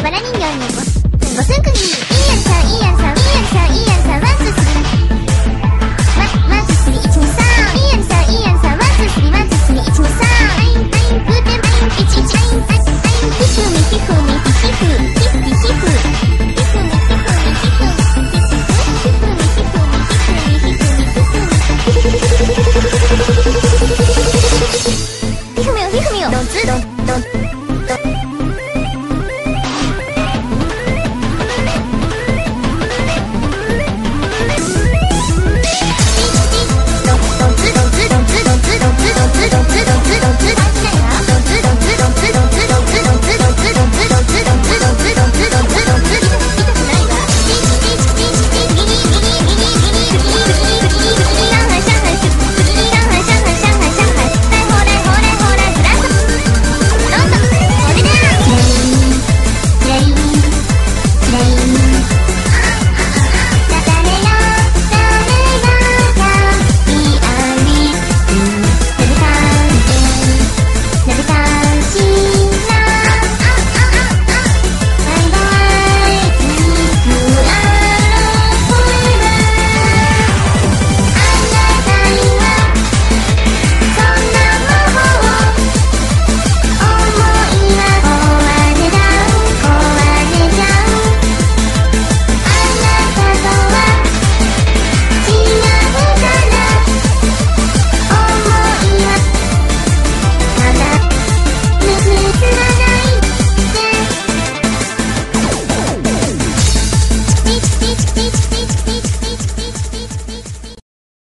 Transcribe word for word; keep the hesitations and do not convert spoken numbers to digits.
わら人形にボスボスンクにいいやんさんいいやんさんいいやんさんいいやんさんワンツースリー